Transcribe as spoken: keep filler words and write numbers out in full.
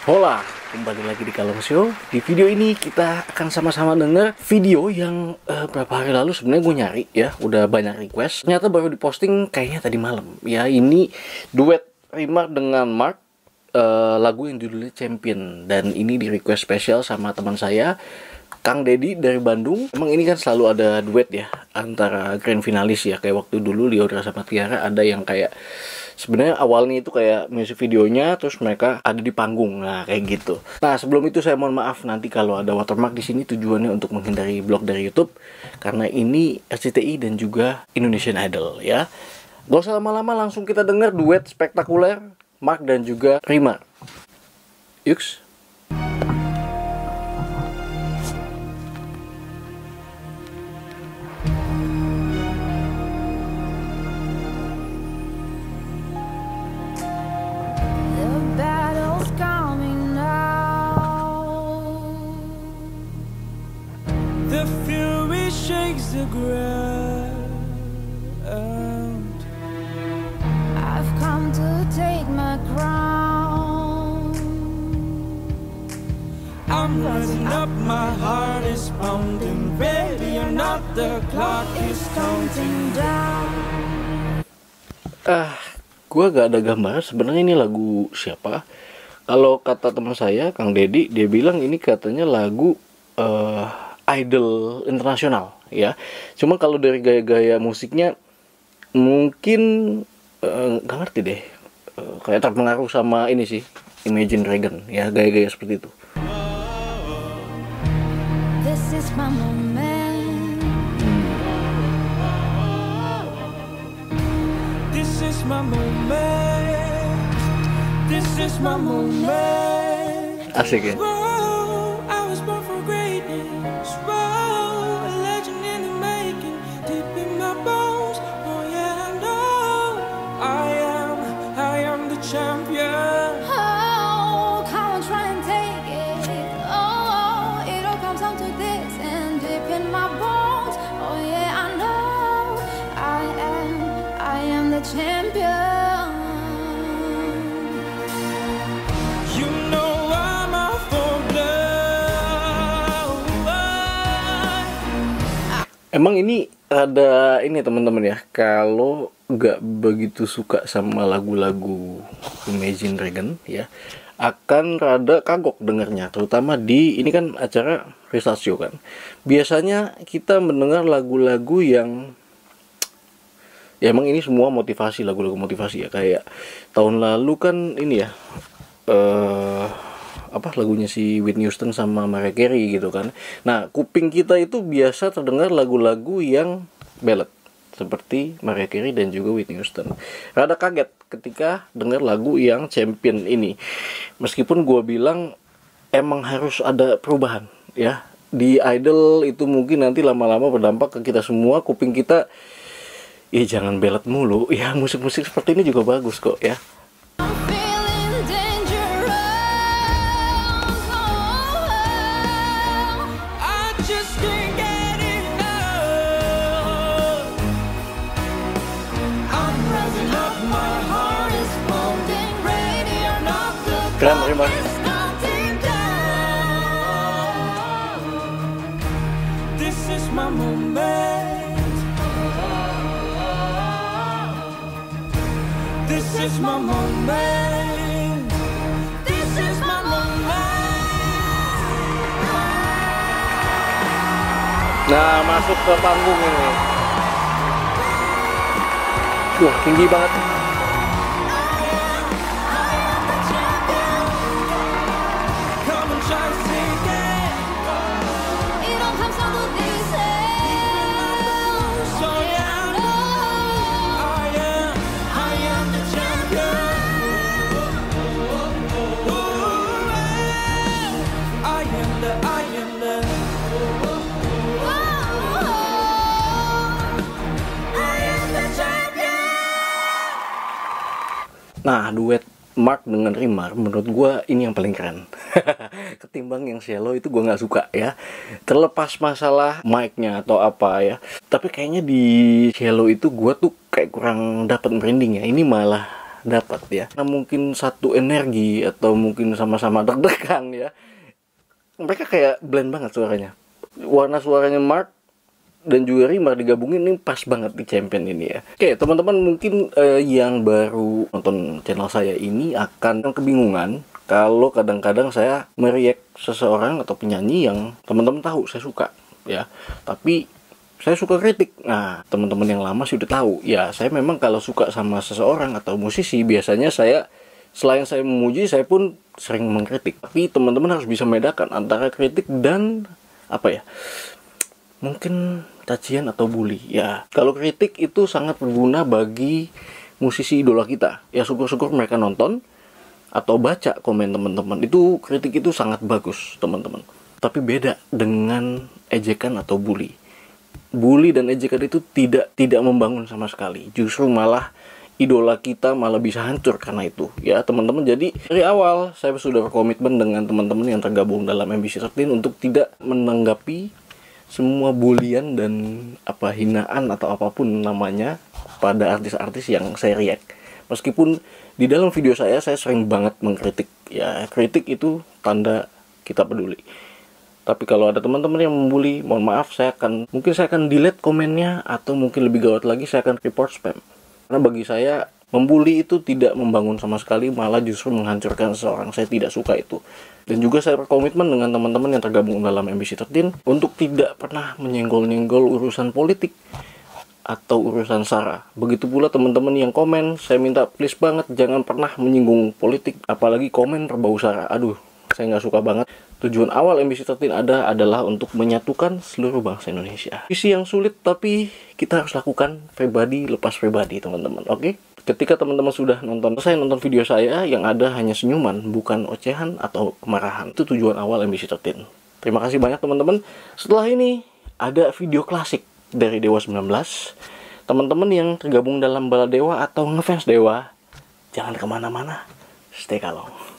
Hola, kembali lagi di Kalong Show. Di video ini kita akan sama-sama denger video yang uh, berapa hari lalu sebenarnya gue nyari ya, udah banyak request. Ternyata baru diposting kayaknya tadi malam. Ya, ini duet Rimar dengan Mark, uh, lagu yang judulnya Champion, dan ini di request spesial sama teman saya Kang Dedi dari Bandung. Emang ini kan selalu ada duet ya antara grand finalis ya, kayak waktu dulu Lyodra sama Tiara ada yang kayak sebenarnya awalnya itu kayak musik videonya, terus mereka ada di panggung, nah kayak gitu. Nah sebelum itu saya mohon maaf nanti kalau ada watermark di sini, tujuannya untuk menghindari blog dari YouTube karena ini R C T I dan juga Indonesian Idol ya. Gak usah lama-lama, langsung kita dengar duet spektakuler Mark dan juga Rimar. Yuks. The fury shakes the ground. I've come to take my crown. I'm rising up, my heart is pounding. Ready or not, the clock is counting down. Ah, gua gak ada gambar sebenarnya ini lagu siapa. Kalau kata teman saya Kang Dedi, dia bilang ini katanya lagu uh, idol internasional ya. Cuma kalau dari gaya-gaya musiknya mungkin nggak uh, ngerti deh, uh, kayak terpengaruh sama ini sih, Imagine Dragon ya, gaya-gaya seperti itu. This is my moment. This is my moment. This is my moment. Asik ya. Champion. Oh, come on, try and take it. Oh, it all comes down to this, and deep in my bones. Oh yeah, I know I am, I am the champion. You know I'm out for blood. Emang ini ada ini teman-teman ya, kalau gak begitu suka sama lagu-lagu Imagine Dragon ya, akan rada kagok dengernya, terutama di ini kan acara Restasio kan. Biasanya kita mendengar lagu-lagu yang ya emang ini semua motivasi, lagu-lagu motivasi ya, kayak tahun lalu kan ini ya uh, apa lagunya si Whitney Houston sama Mariah Carey gitu kan. Nah kuping kita itu biasa terdengar lagu-lagu yang ballad seperti Mariah Carey dan juga Whitney Houston. Rada kaget ketika dengar lagu yang Champion ini. Meskipun gue bilang emang harus ada perubahan ya. Di Idol itu mungkin nanti lama-lama berdampak ke kita semua. Kuping kita ya jangan ballad mulu ya, musik-musik seperti ini juga bagus kok ya. Keren, terima. This is my moment. This is my moment. This is my moment. Nah, masuk ke panggung ini. Wah, tinggi banget. Nah, duet Mark dengan Rimar menurut gue ini yang paling keren. Ketimbang yang Shallow itu gue nggak suka ya. Terlepas masalah mic-nya atau apa ya, tapi kayaknya di Shallow itu gue tuh kayak kurang dapat merinding ya. Ini malah dapat ya. Nah, mungkin satu energi atau mungkin sama-sama deg-degan ya. Mereka kayak blend banget suaranya. Warna suaranya Mark dan juga Rimar digabungin ini pas banget di Champion ini ya. Oke, teman-teman mungkin eh, yang baru nonton channel saya ini akan kebingungan kalau kadang-kadang saya meriak seseorang atau penyanyi yang teman-teman tahu saya suka ya. Tapi saya suka kritik. Nah, teman-teman yang lama sudah tahu ya, saya memang kalau suka sama seseorang atau musisi biasanya saya selain saya memuji, saya pun sering mengkritik. Tapi teman-teman harus bisa membedakan antara kritik dan apa ya? Mungkin cacian atau bully ya. Kalau kritik itu sangat berguna bagi musisi idola kita ya, syukur-syukur mereka nonton atau baca komen teman-teman. Itu kritik itu sangat bagus teman-teman. Tapi beda dengan ejekan atau bully. Bully dan ejekan itu tidak tidak membangun sama sekali. Justru malah idola kita malah bisa hancur karena itu ya teman-teman. Jadi dari awal saya sudah berkomitmen dengan teman-teman yang tergabung dalam M B C thirteen untuk tidak menanggapi semua bulian dan apa hinaan atau apapun namanya pada artis-artis yang saya react. Meskipun di dalam video saya saya sering banget mengkritik ya, kritik itu tanda kita peduli. Tapi kalau ada teman-teman yang membuli, mohon maaf, saya akan mungkin saya akan delete komennya atau mungkin lebih gawat lagi saya akan report spam. Karena bagi saya membuli itu tidak membangun sama sekali, malah justru menghancurkan seseorang. Saya tidak suka itu. Dan juga saya berkomitmen dengan teman-teman yang tergabung dalam M B C thirteen untuk tidak pernah menyenggol-nyenggol urusan politik atau urusan sara. Begitu pula teman-teman yang komen, saya minta please banget jangan pernah menyinggung politik, apalagi komen berbau sara. Aduh, saya nggak suka banget. Tujuan awal M B C thirteen ada adalah untuk menyatukan seluruh bangsa Indonesia. Misi yang sulit tapi kita harus lakukan, pribadi lepas pribadi teman-teman. Oke? Okay? Ketika teman-teman sudah nonton, saya nonton video saya yang ada hanya senyuman, bukan ocehan atau kemarahan. Itu tujuan awal M B C thirteen. Terima kasih banyak teman-teman. Setelah ini ada video klasik dari Dewa sembilan belas. Teman-teman yang tergabung dalam Bala Dewa atau ngefans Dewa, jangan kemana-mana. Stay kalong.